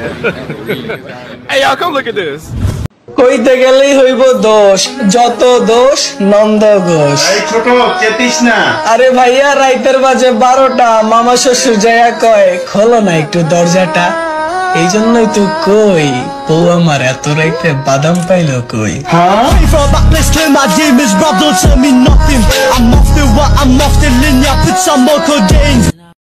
Hey, y'all, come look at this. কইতে গেলেই হইব দোষ, যত দোষ নন্দ ঘোষ। ছোট চেতিস না। আরে ভাইয়া রাইতের বাজে 12টা, মামা শ্বশুর যাইয়া কয় খোলো না একটু দরজাটা। এই জন্যই তো কই বউ আমার এত রাইতে বাদাম পাইলো কই। For a backless clear my demons, bro, don't tell me nothing. I'm off the what, I'm off the linear, put some more codeine.